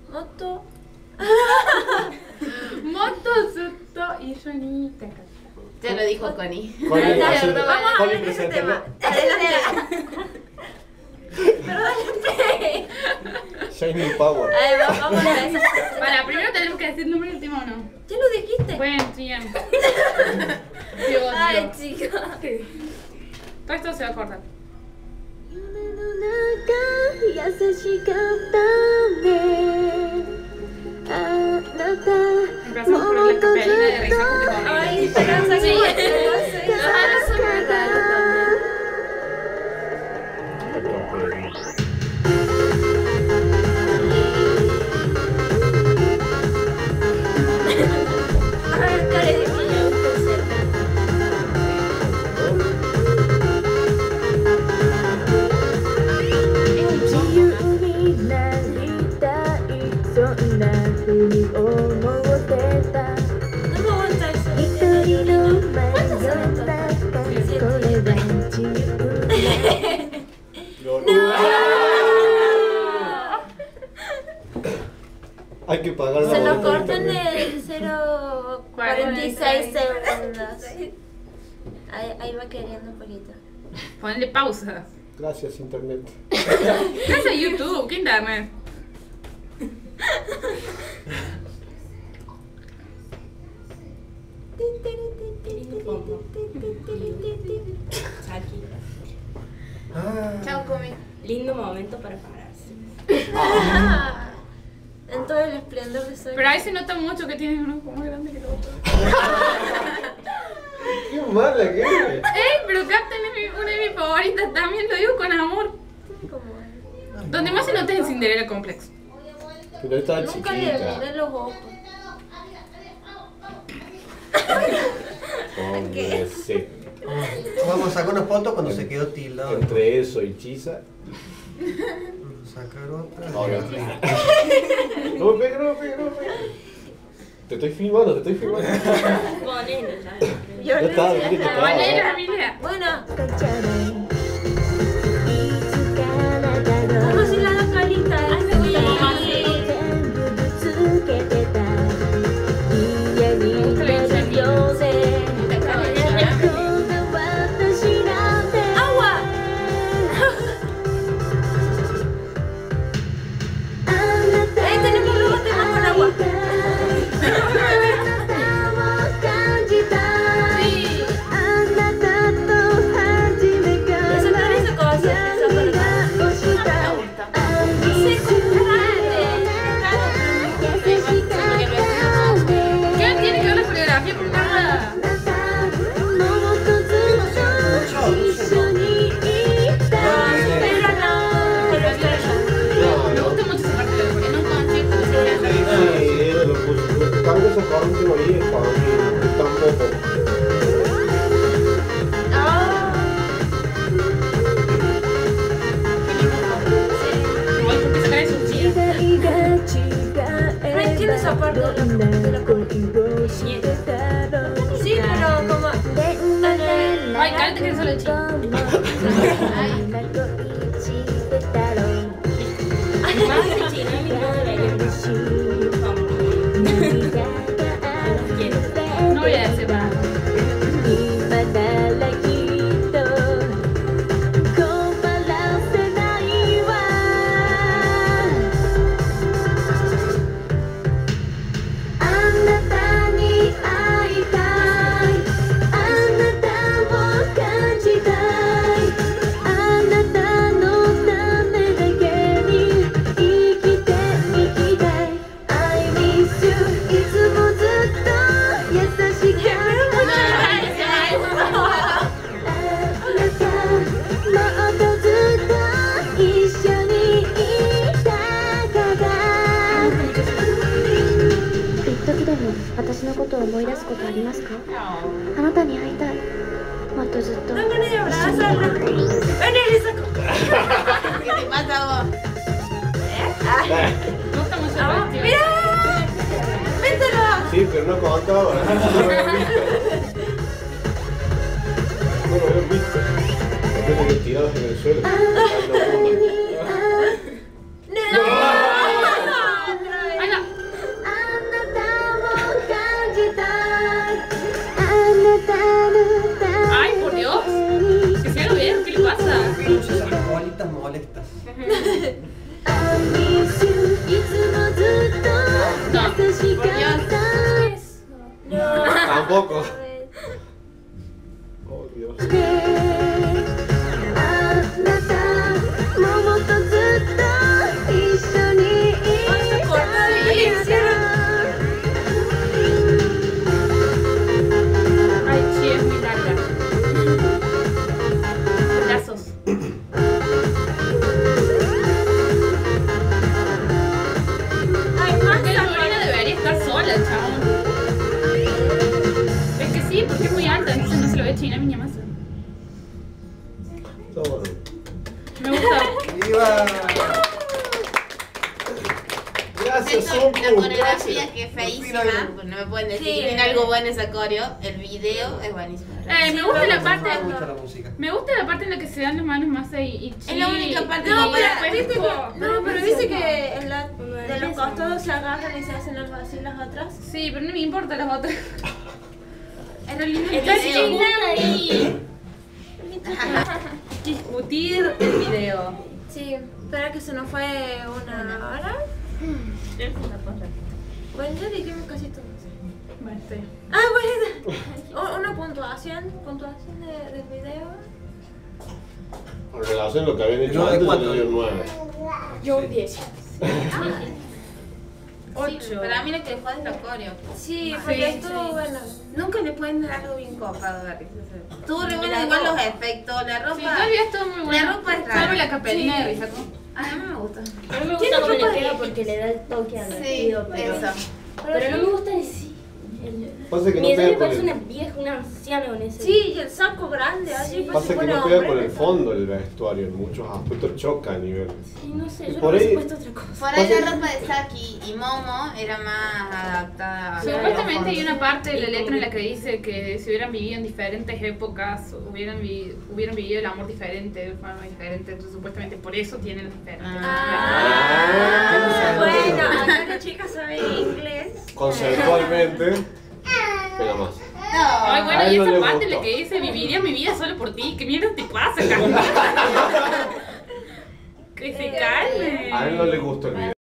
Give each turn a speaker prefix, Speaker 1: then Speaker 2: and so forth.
Speaker 1: Moto.
Speaker 2: Moto, Suto y Johnny Takata.
Speaker 3: Ya lo dijo Connie.
Speaker 4: Connie,
Speaker 1: Vamos a ver ese
Speaker 4: preséntalo.
Speaker 1: tema. Adelante. Pero dale.
Speaker 4: Shining Power.
Speaker 1: Vamos a ver.
Speaker 2: Para, primero tenemos que decir el nombre del tema o no.
Speaker 1: ¿Ya lo dijiste?
Speaker 2: Bueno, bien. Dios,
Speaker 1: Ay,
Speaker 2: Dios.
Speaker 1: chica.
Speaker 2: Todo esto se va a cortar.
Speaker 5: 優しかったねあなた
Speaker 2: Empezamos por la capelina de Risa Justicia.
Speaker 1: Ay, pero
Speaker 2: Sí.
Speaker 1: Los aros son muy raros también. A ver, cara de niña,
Speaker 4: Hay que pagar la
Speaker 1: se lo
Speaker 4: boleta de
Speaker 1: cortan
Speaker 4: internet.
Speaker 1: el 0.46 segundos. Ahí va queriendo un poquito.
Speaker 2: Ponle pausa.
Speaker 4: Gracias, internet.
Speaker 2: Gracias a YouTube, ¿qué internet?
Speaker 3: Chao, Comi.
Speaker 6: Lindo momento para pararse.
Speaker 1: En todo el esplendor de su.
Speaker 2: Pero ahí se nota mucho que tiene un ojo más grande que el otro.
Speaker 4: ¡Qué mala que eres!
Speaker 2: Pero Captain es una de mis favoritas, también lo digo con amor. Donde más se nota es en Cinderella Complex.
Speaker 4: Pero estaba
Speaker 1: Nunca le
Speaker 4: chiquita.
Speaker 1: veré los ojos.
Speaker 4: Hombre, sí.
Speaker 7: Vamos a sacar una foto cuando se quedó tildado.
Speaker 4: Entre eso y Chisa.
Speaker 7: Sacar otra.
Speaker 4: Ahora. No me pegues, no me pegues, no me pegues. Te estoy filmando, te estoy filmando.
Speaker 6: Ponelo ya.
Speaker 4: Ya está, mire que está.
Speaker 2: Ponele, Emilia.
Speaker 1: Bueno, ¿cómo si la dos caritas? Ay, me gusta más. Agua. Ahí tenemos luego temas con agua. Eso no es cosa.
Speaker 2: ¿Qué tiene que ver la coreografía con nada? Me gusta mucho esa parte de la coreografía. En un concierto que se
Speaker 4: Cambia esa cara última ahí, para mí tampoco.
Speaker 2: igual porque se cae su chía.
Speaker 1: No entiendo esa parte de la sí, pero como.
Speaker 2: Ay, cállate que solo el chico.
Speaker 6: Más de chino y no debería
Speaker 2: No voy a decir nada.
Speaker 1: No me de abrazarla. Ven, Elisa.
Speaker 3: ¿Qué te pasa vos?
Speaker 2: Me gusta mucho el vestido.
Speaker 1: ¡Mira! ¡Véntelo!
Speaker 4: Sí, pero no contaba. No lo habían visto. No lo habían visto. Los tienen tirados en el suelo.
Speaker 1: ¡No!
Speaker 4: tampoco. Oh, Dios.
Speaker 5: あなた桃とずっと一緒にいた
Speaker 2: Ay, sí, es muy larga. Brazos.
Speaker 1: Ay, más
Speaker 2: Porque la Lorena debería estar sola, chabón. Es que sí, porque es muy alta, entonces no se lo ve China mi masa.
Speaker 4: Está bueno.
Speaker 2: Me gusta.
Speaker 7: ¡Viva!
Speaker 4: Gracias,
Speaker 3: Siento
Speaker 4: Sopu.
Speaker 3: la coreografía
Speaker 4: Gracias.
Speaker 3: que es feísima,
Speaker 7: Por fin
Speaker 3: pues no me pueden decir
Speaker 1: Sí.
Speaker 3: que tiene algo bueno esa coreo. El video es buenísimo.
Speaker 2: Me gusta la parte.
Speaker 7: Me gusta la música.
Speaker 2: Me gusta la parte en la que se dan las manos Masa y Chi.
Speaker 3: Es la única parte
Speaker 1: No,
Speaker 3: que
Speaker 1: pero viste que, no, pero viste
Speaker 6: no.
Speaker 1: que en la, de los costados se agarran y se hacen algo así las otras.
Speaker 2: Sí, pero no me importa las otras.
Speaker 3: es lo lindo del
Speaker 2: Está
Speaker 3: video.
Speaker 2: China ahí. Discutir el video.
Speaker 1: Sí, espera que se nos fue una hora. Bueno, ya dijimos casi todo.
Speaker 2: Bueno, estoy.
Speaker 1: Ah, bueno, una puntuación del video.
Speaker 4: En relación a lo que habían hecho
Speaker 7: No, de
Speaker 4: antes, yo
Speaker 7: cuatro.
Speaker 4: le doy un 9.
Speaker 6: Yo un 10.
Speaker 3: 8. Para mí lo que dejó es la coreo.
Speaker 1: Sí, porque estuvo bueno.
Speaker 3: Nunca le pueden dar algo bien copado, Gary. Estuvo re bueno igual los efectos, la
Speaker 2: Sí,
Speaker 3: ropa.
Speaker 2: todavía estuvo muy bueno.
Speaker 3: La ropa es rara.
Speaker 2: Salvo la capelina de Risako.
Speaker 3: A mí me gusta.
Speaker 6: A mí me gusta cómo le pega porque le da el toque al
Speaker 3: Sí,
Speaker 6: vestido, pero,
Speaker 3: eso.
Speaker 6: pero no me gusta en sí.
Speaker 4: Pasa que no
Speaker 6: Mi idea me
Speaker 4: pega con
Speaker 6: parece
Speaker 4: el...
Speaker 6: una vieja, una anciana con ese.
Speaker 1: Sí, y el saco grande, así pues
Speaker 4: Pasa
Speaker 1: se
Speaker 4: que
Speaker 1: pone
Speaker 4: no pega
Speaker 1: hombre.
Speaker 4: con el fondo el vestuario, en muchos aspectos choca a nivel.
Speaker 6: Sí, no sé, yo
Speaker 4: Por
Speaker 6: le hubiese
Speaker 4: ahí-
Speaker 6: puesto otra cosa.
Speaker 3: Por ahí la ropa de Saki y Momo era más adaptada.
Speaker 2: Supuestamente hay una parte de la letra en la que dice que si hubieran vivido en diferentes épocas, hubieran vivido el amor diferente, de forma diferente. Entonces, supuestamente por eso tienen diferentes.
Speaker 1: Bueno, acá la chica sabe inglés.
Speaker 4: Conceptualmente, pega más.
Speaker 2: Ay, bueno,
Speaker 4: A él
Speaker 2: y
Speaker 4: no
Speaker 2: esa
Speaker 4: le
Speaker 2: parte en la
Speaker 4: gustó.
Speaker 2: que dice viviría mi vida solo por ti. ¿Qué mierda te pasa, Carmen? Que se calme.
Speaker 4: A él no le gustó el video.